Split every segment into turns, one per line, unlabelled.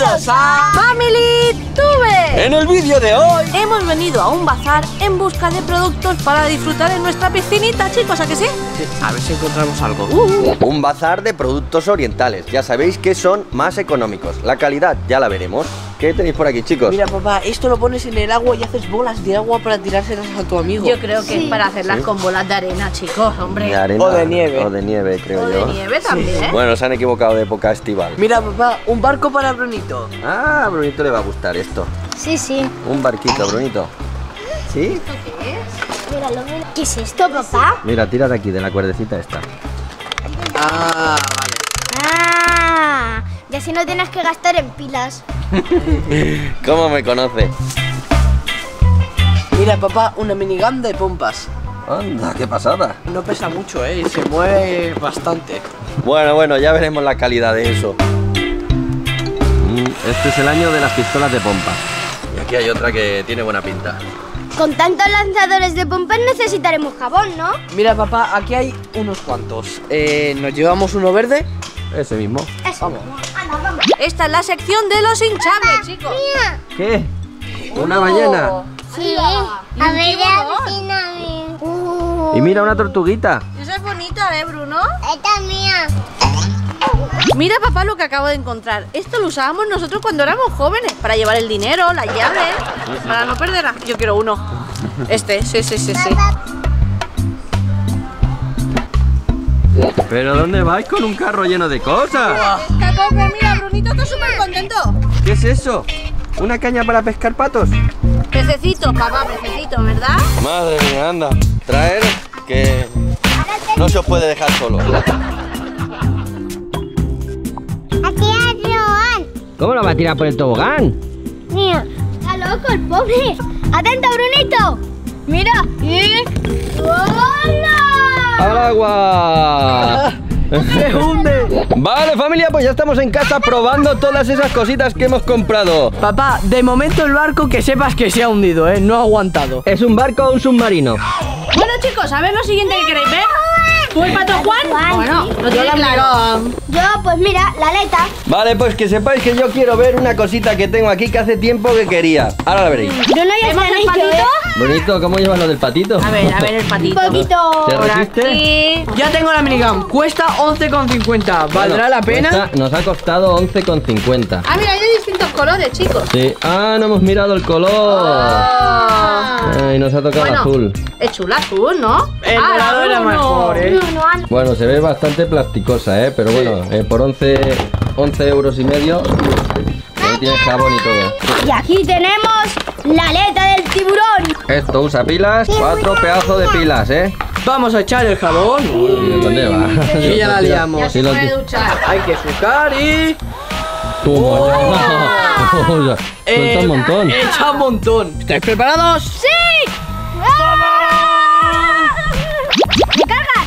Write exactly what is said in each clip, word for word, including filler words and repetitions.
Bienvenidos a FamilyTube.
En el vídeo de hoy
hemos venido a un bazar en busca de productos para disfrutar en nuestra piscinita, chicos, ¿a que sí?
Sí, a ver si encontramos algo.
uh. Un bazar de productos orientales. Ya sabéis que son más económicos. La calidad ya la veremos. ¿Qué tenéis por aquí, chicos?
Mira, papá, esto lo pones en el agua y haces bolas de agua para tirárselas a tu amigo.
Yo creo que
Sí.
es para hacerlas
¿Sí?
con bolas de arena, chicos, hombre.
De arena,
O de nieve.
O de nieve, creo
O
yo.
de nieve también, ¿eh?
Bueno, se han equivocado de época estival.
Mira, papá, un barco para Brunito.
Ah, a Brunito le va a gustar esto.
Sí, sí.
Un barquito, Brunito. ¿Sí?
¿Qué es?
Míralo, mira. ¿Qué es esto, papá?
Mira, tira de aquí, de la cuerdecita esta.
Ah, vale.
Ah, y así no tienes que gastar en pilas.
¿Cómo me conoce?
Mira, papá, una minigun de pompas.
Anda, qué pasada.
No pesa mucho, ¿eh? Y se mueve bastante.
Bueno, bueno, ya veremos la calidad de eso. Mm, este es el año de las pistolas de pompa. Y aquí hay otra que tiene buena pinta.
Con tantos lanzadores de pompas necesitaremos jabón, ¿no?
Mira, papá, aquí hay unos cuantos. Eh, ¿nos llevamos uno verde?
Ese mismo.
Eso.
Vamos.
Anda, vamos.
Esta es la sección de los hinchables, chicos.
Mira.
¿Qué? ¿Una ballena?
Sí.
Y
A
un
ver,
tiburón.
la Uh,
Y mira, una tortuguita.
Esa es bonita, ¿eh, Bruno?
esta es mía.
Mira, papá, lo que acabo de encontrar. Esto lo usábamos nosotros cuando éramos jóvenes, para llevar el dinero, las llaves, para no perderlas. Yo quiero uno. Este, sí, sí, sí, sí.
¿Pero dónde vais con un carro lleno de cosas?
Esta cosa, mira, Brunito está súper contento.
¿Qué es eso? ¿Una caña para pescar patos?
Pececito, papá, pececito, ¿verdad?
Madre mía, anda. Traer que no se os puede dejar solo.
Aquí hay Joan.
¿Cómo lo va a tirar por el tobogán?
Mira. Está loco el pobre. Atento, Brunito. Mira. Y... ¡Hola!
¡Al agua!
¡Se hunde!
Vale, familia, pues ya estamos en casa probando todas esas cositas que hemos comprado.
Papá, de momento el barco que sepas que se ha hundido, ¿eh? No ha aguantado.
¿Es un barco o un submarino?
Bueno, chicos, a ver lo siguiente que queréis ver. ¿Tú el pato Juan?
Juan,
Bueno,
sí.
lo tiene claro.
Yo, pues mira, la aleta.
Vale, pues que sepáis que yo quiero ver una cosita que tengo aquí que hace tiempo que quería. Ahora la veréis.
Bruno ya
¿Vemos
está
el
listo,
patito?
¿eh?
Bonito, ¿cómo llevas lo del patito?
A ver, a ver el patito.
Un poquito.
¿Se
Por
resiste?
aquí.
Ya tengo la minigun. Cuesta once con cincuenta. ¿Valdrá la pena?
Cuesta- nos ha costado once con cincuenta.
Ah, mira, hay de distintos colores, chicos.
Sí. Ah, no hemos mirado el color.
Ah.
Ay, nos ha tocado el
Bueno,
azul.
es chula azul, ¿no?
El
Ah,
dorado era
Bruno.
mejor, ¿eh?
Bruno, anda.
Bueno, se ve bastante plasticosa, ¿eh? Pero bueno, eh, por once, once euros y medio ahí tienes jabón y todo.
Y aquí tenemos la aleta del tiburón.
Esto usa pilas, cuatro pedazos de pilas, ¿eh?
Vamos a echar el jabón.
¿Y dónde va?
Y ya la liamos.
Ya
Sí,
se
lo
puede
ti-
duchar.
Hay que sucar y...
Toma, ya. Suelta un montón.
Echa un montón. ¿Estáis preparados?
¡Sí! ¡Me cargan!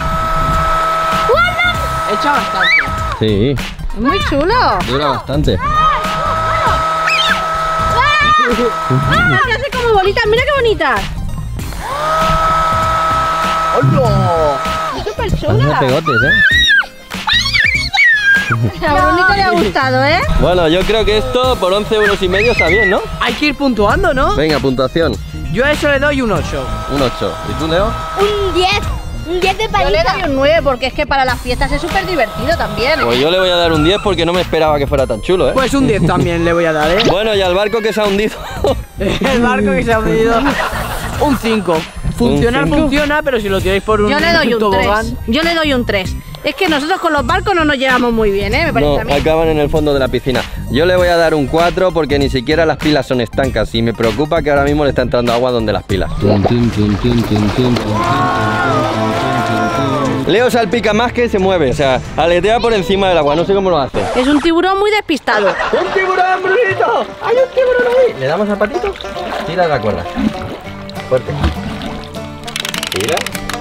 Echa bastante.
Sí,
Muy chulo.
dura bastante.
Ah, que hace como bolitas. Mira qué bonitas.
¡Hola!
Es súper
Hace
chula.
pegotes, ¿eh?
A Brunito le ha gustado, ¿eh?
Bueno, yo creo que esto por once euros y medio está bien, ¿no?
Hay que ir puntuando, ¿no?
Venga, puntuación.
Yo a eso le doy un ocho.
Un ocho. ¿Y tú, Leo?
Un diez. Un diez de
Yo le
palita.
doy un nueve porque es que para las fiestas es súper divertido también. ¿eh?
Pues yo le voy a dar un diez porque no me esperaba que fuera tan chulo, ¿eh?
Pues un diez también le voy a dar, ¿eh?
Bueno, y al barco que se ha hundido.
El barco que se ha hundido. Un cinco. Funcionar
¿Un cinco?
funciona, pero si lo tiráis por un
Yo le doy un
tobogán.
tres. Yo le doy un tres. Es que nosotros con los barcos no nos llevamos muy bien, ¿eh? Me parece
No,
a mí.
acaban en el fondo de la piscina. Yo le voy a dar un cuatro porque ni siquiera las pilas son estancas y me preocupa que ahora mismo le está entrando agua donde las pilas. Leo salpica más que se mueve, o sea, aletea por encima del agua, no sé cómo lo hace.
Es un tiburón muy despistado.
¡Un tiburón, Brunito! ¡Hay un tiburón ahí! ¿Le damos al patito? Tira la cuerda. Fuerte. Tira.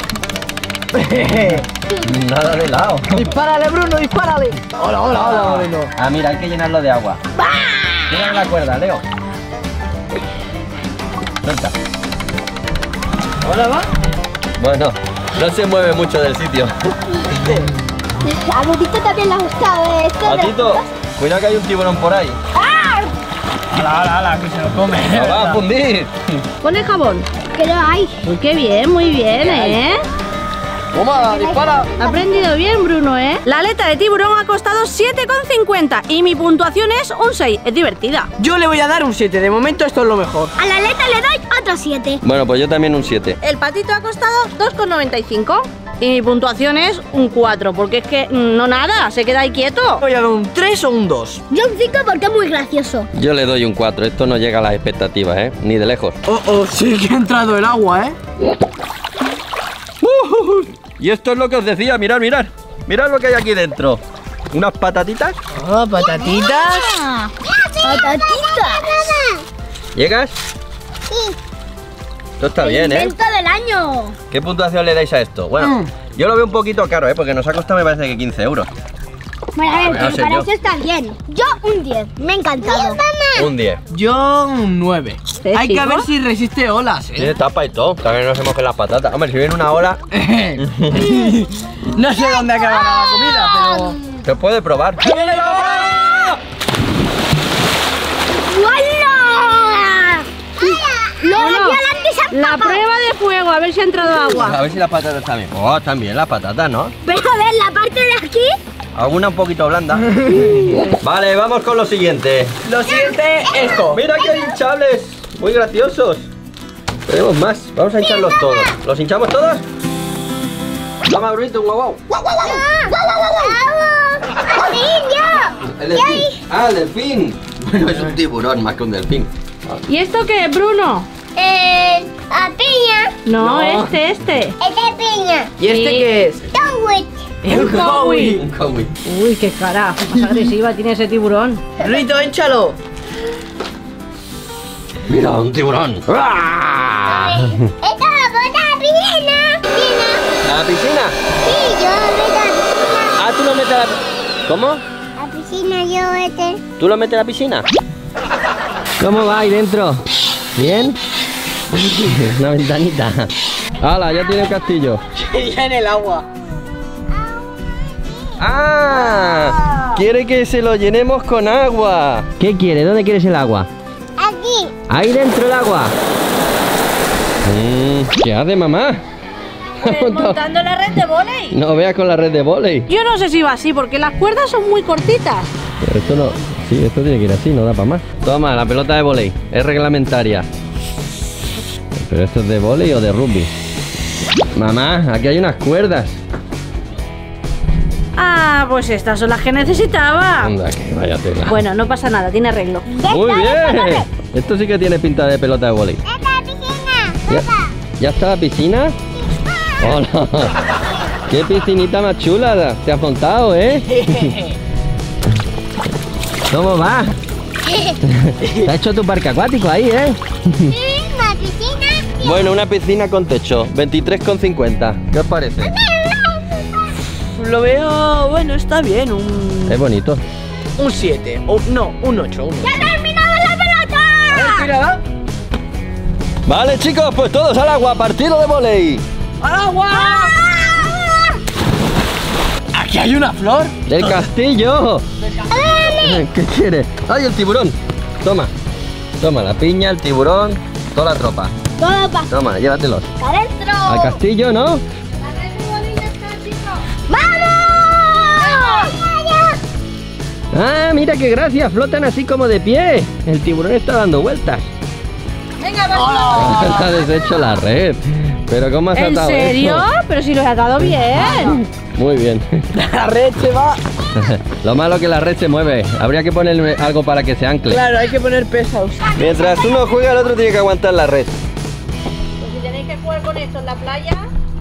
Nada de lado.
Dispárale, Bruno, dispárale. Hola, hola, hola, Bruno.
Ah, mira, hay que llenarlo de agua. Tira la cuerda, Leo. Suelta.
¿Ahora va?
Bueno, no se mueve mucho del sitio.
A Brunito también le ha gustado, ¿eh? Esto de-
Patito, cuidado que hay un tiburón por ahí.
¡Ah!
¡Hala, hala, hala! Que se lo come.
¡No va a fundir!
Ponle jabón.
Que lo hay.
Uy, qué bien, muy bien, ¿eh?
¡Toma, dispara!
Ha aprendido bien, Bruno, ¿eh? La aleta de tiburón ha costado siete con cincuenta y mi puntuación es un seis. Es divertida.
Yo le voy a dar un siete. De momento esto es lo mejor.
A la aleta le doy otro siete.
Bueno, pues yo también un siete.
El patito ha costado dos con noventa y cinco y mi puntuación es un cuatro, porque es que mm, no nada, se queda ahí quieto.
Voy a dar un tres o un dos.
Yo un cinco porque es muy gracioso.
Yo le doy un cuatro. Esto no llega a las expectativas, ¿eh? Ni de lejos.
Oh, oh, sí que ha entrado el agua, ¿eh?
Uh, y esto es lo que os decía. Mirad, mirad. Mirad lo que hay aquí dentro. Unas patatitas.
Ah, patatitas.
Patatitas.
¿Llegas?
Sí.
Esto está bien, ¿eh?
Invento del año.
¿Qué puntuación le dais a esto? Bueno,
Mm.
yo lo veo un poquito caro, ¿eh? Porque nos ha costado, me parece que quince euros.
Bueno, a ver,
No
pero
sé
para
yo.
eso está bien. Yo un diez. Me ha encantado.
Un diez.
Yo un nueve.
¿Eh,
Hay que
chico?
ver si resiste olas,
Tiene
¿eh?
tapa y todo. También no se mojen las patatas. Hombre, si viene una ola,
No sé dónde acabará la comida, pero...
se puede probar.
¡Hola! Lo
Bueno,
de antes han
la
tapado.
prueba de fuego, a ver si ha entrado
A
agua.
ver si las patatas están bien. Oh, están bien las patatas, ¿no?
Pero a ver, la parte de aquí.
Alguna un poquito blanda. Vale, vamos con lo siguiente.
Lo siguiente, esto.
Mira que hay hinchables. Muy graciosos. Tenemos más. Vamos a hincharlos todos. ¿Los hinchamos todos? Toma, Brunito, un guau guau.
¡Sí, yo!
El delfín. Ah, el delfín. Bueno, es un tiburón más que un delfín.
¿Y esto qué es, Bruno?
Eh, a piña.
No,
No.
este, este.
Es de piña.
¿Y este
Sí.
qué es?
Towit.
Un Howie.
Un kawi.
Uy, qué cara más agresiva tiene ese tiburón.
Rito, échalo.
Mira, un tiburón. ¡Ah!
Esto es la piscina. Piscina.
¿A la piscina?
Sí, yo meto a la piscina.
Ah, tú lo metes a la... ¿Cómo?
La piscina yo este.
¿Tú lo metes a la piscina?
¿Cómo va ahí dentro? ¿Bien? Una ventanita. ¡Hala! Ya tiene el castillo.
Ya en el agua.
¡Ah! Quiere que se lo llenemos con agua.
¿Qué quiere? ¿Dónde quieres el agua?
Aquí.
Ahí dentro el agua.
Mm, ¿qué hace, mamá?
Montando la red de vóley.
No veas con la red de vóley.
Yo no sé si va así, porque las cuerdas son muy cortitas.
Pero esto no... Sí, esto tiene que ir así, no da para más.
Toma, la pelota de vóley. Es reglamentaria.
¿Pero esto es de vóley o de rugby?
Mamá, aquí hay unas cuerdas.
Ah, pues estas son las que necesitaba.
Anda, que vaya tela.
Bueno, no pasa nada, tiene arreglo.
Muy bien. Esto sí que tiene pinta de pelota de vóley.
Esta es la piscina.
¿Ya, ¿Ya está la piscina? Hola. Qué piscinita más chula te has montado, ¿eh?
¿Cómo va? Te ha hecho tu parque acuático ahí, ¿eh?
Sí, la piscina.
Bueno, una piscina con techo, veintitrés con cincuenta. ¿Qué os parece?
Lo veo... Bueno, está bien. Un...
Es bonito.
Un siete. O, no, un ocho. Un ocho.
¡Ya ha terminado la pelota!
Mira,
Vale, chicos, pues todos al agua, partido de vóley.
¡al agua! Aquí hay una flor.
¡Del castillo! ¿Qué quieres? ¡Ay, el tiburón! Toma. Toma, la piña, el tiburón, toda la tropa.
Todo para
Toma, llévatelos.
adentro.
Al castillo, ¿no?
¡Vamos!
Ah, mira qué gracia, flotan así como de pie. El tiburón está dando vueltas.
Venga, va.
Ha deshecho la red. Pero ¿cómo has
¿En
atado
serio?
eso?
Pero si lo he atado bien.
Muy bien.
La red se va.
Lo malo que la red se mueve. Habría que ponerle algo para que se ancle.
Claro, hay que poner pesos.
Mientras uno juega, el otro tiene que aguantar la red.
Pues si tenéis que jugar con esto en la playa.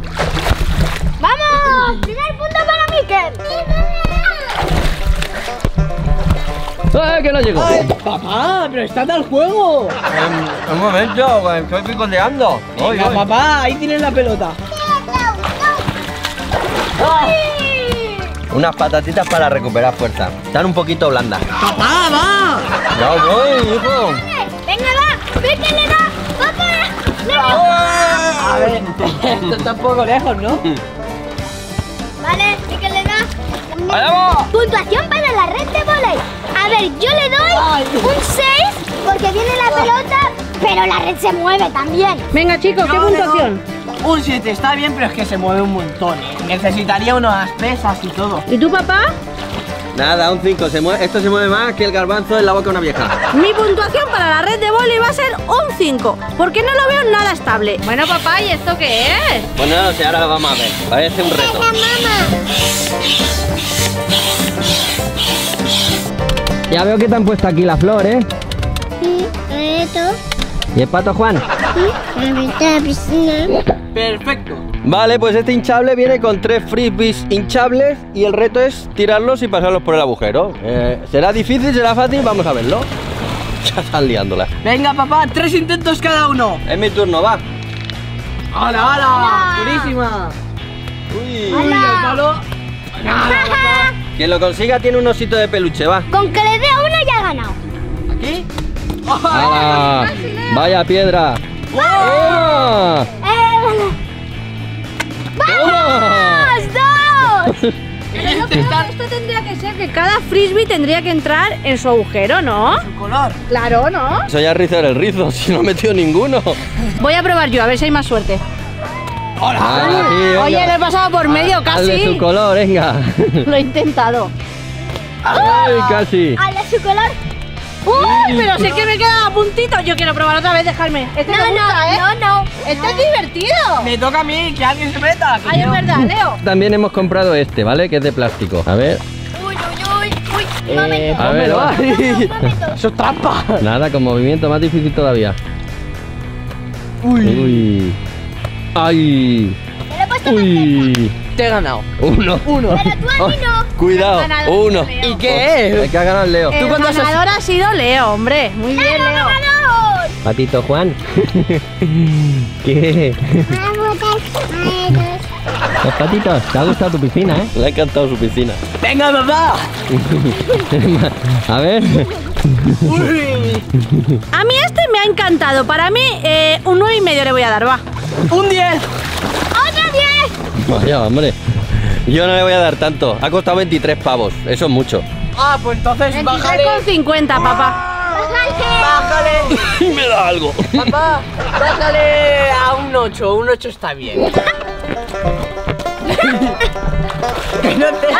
¡Vamos! ¡Primer punto para Mikel!
¡Ah, que no llegó!
Ay, papá, pero está tal juego.
Un momento, que estoy picoteando.
Venga, papá, ahí tienes la pelota.
Unas patatitas para recuperar fuerza. Están un poquito blandas.
Papá, va.
¡Ya voy, hijo!
¡Venga, va! ¡Mikel le da! ¡Papá! ¡Le da!
A ver, esto está un poco lejos, ¿no?
Vale, Mikel le da.
¡Allá va!
Puntuación para la red de volei. A ver, yo le doy
Ay.
un seis porque viene la pelota, pero la red se mueve también.
Venga, chicos, ¿qué
No, no,
puntuación?
Un siete está bien, pero es que se mueve un montón. Necesitaría unas pesas y todo.
¿Y tú, papá?
Nada, un cinco. Se mueve, esto se mueve más que el garbanzo en la boca de una vieja.
Mi puntuación para la red de vóley va a ser un cinco, porque no lo veo nada estable. Bueno, papá, ¿y esto qué es?
Pues no lo sé, ahora lo vamos a ver. Parece un reto.
Ya veo que te han puesto aquí la flor, ¿eh?
Sí, esto.
¿Y el pato Juan?
Sí, la mitad de la piscina.
Perfecto.
Vale, pues este hinchable viene con tres frisbees hinchables y el reto es tirarlos y pasarlos por el agujero. Eh, ¿Será difícil? ¿Será fácil? Vamos a verlo. Ya están liándola.
Venga, papá, tres intentos cada uno.
Es mi turno, va.
¡Hala, hala! ¡Durísima!
Uy.
¡Uy, el palo! Nada, papá.
Quien lo consiga tiene un osito de peluche, va.
Con que le dé a uno ya ha ganado.
¿Aquí?
¡Hala! ¡Vaya piedra! ¡Toma!
Eh,
¡Toma!
¡Dos!
Pero yo creo que esto tendría que ser que cada frisbee tendría que entrar en su agujero, ¿no?
Su color.
Claro, ¿no?
Eso ya es rizar el rizo, si no he metido ninguno.
Voy a probar yo, a ver si hay más suerte.
Ah, sí, venga.
Oye, lo he pasado por medio
Al de su
casi.
color, venga.
Lo he intentado.
¡Ay, casi!
¿Al de su color?
¡Uy! Pero si es que me queda a puntito. Yo quiero probar otra vez, dejarme. Este
No,
me gusta,
no,
¿eh?
no, no.
Este es divertido.
Me toca a mí, que alguien se meta. que
Ay, es
yo.
verdad, Leo.
También hemos comprado este, ¿vale? Que es de plástico. A ver.
Uy, uy, uy, uy.
Eh,
Momento.
A ver,
pónmelo
va.
ahí.
Momento.
Eso es trampa.
Nada, con movimiento más difícil todavía.
Uy.
Uy. ¡Ay!
Te lo he puesto más cerca.
¡Uy!
Te he ganado.
Uno.
Uno.
Pero tú a mí no.
Cuidado,
Ganador,
uno.
Leo.
¿Y qué
El
es?
que ha ganado el Leo.
El
cuándo has-
ganador ha sido Leo, hombre. Muy bien, Leo.
¡Ganador!
Patito Juan. ¿Qué? Los patitos, te ha gustado tu piscina, ¿eh?
Le ha encantado su piscina.
Venga, papá.
A ver.
Uy.
A mí este me ha encantado. Para mí, eh, un nueve y medio le voy a dar, va.
Un diez.
¡Otro diez!
Vaya, hombre.
Yo no le voy a dar tanto. Ha costado veintitrés pavos. Eso es mucho.
Ah, pues entonces bájale.
veintitrés con cincuenta, papá.
Bájale.
Y me da algo.
Papá, bájale a un ocho. Un ocho está bien. Que no te...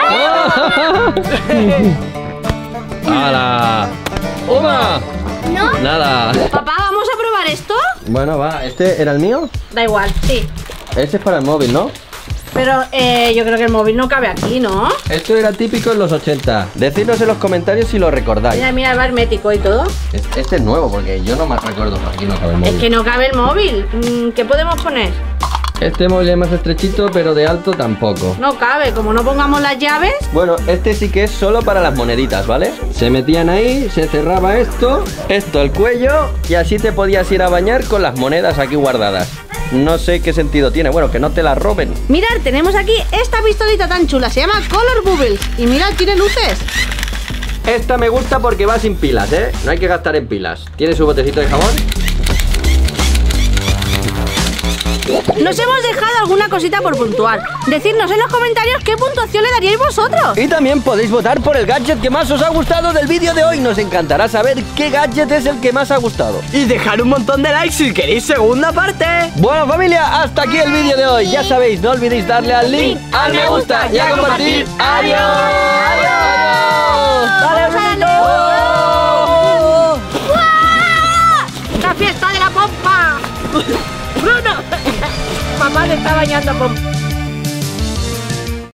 ¡Hala! ¡Toma!
¿No?
Nada.
Papá, ¿vamos a probar esto?
Bueno, va. ¿Este era el mío?
Da igual, sí.
Ese es para el móvil, ¿no?
Pero eh, yo creo que el móvil no cabe aquí, ¿no?
Esto era típico en los ochenta. Decidnos en los comentarios si lo recordáis.
Mira, mira, va hermético y todo.
Es- Este es nuevo porque yo no me recuerdo. Aquí no cabe el móvil.
Es que no cabe el móvil. Mm, ¿Qué podemos poner?
Este móvil es más estrechito, pero de alto tampoco.
No cabe, como no pongamos las llaves.
Bueno, este sí que es solo para las moneditas, ¿vale?
Se metían ahí, se cerraba esto.
Esto, el cuello, y así te podías ir a bañar con las monedas aquí guardadas. No sé qué sentido tiene, bueno, que no te las roben.
Mirad, tenemos aquí esta pistolita tan chula. Se llama Color Bubbles. Y mirad, tiene luces.
Esta me gusta porque va sin pilas, ¿eh? No hay que gastar en pilas. Tiene su botecito de jabón.
Nos hemos dejado alguna cosita por puntuar. Decidnos en los comentarios qué puntuación le daríais vosotros.
Y también podéis votar por el gadget que más os ha gustado del vídeo de hoy. Nos encantará saber qué gadget es el que más ha gustado.
Y dejar un montón de likes si queréis segunda parte.
Bueno, familia, hasta aquí el vídeo de hoy. Ya sabéis, no olvidéis darle al link, al me gusta y a compartir. ¡Adiós!
¡Dale, bonito!
¡La fiesta de la pompa! ¡Bruno! Papá le está bañando a pompa.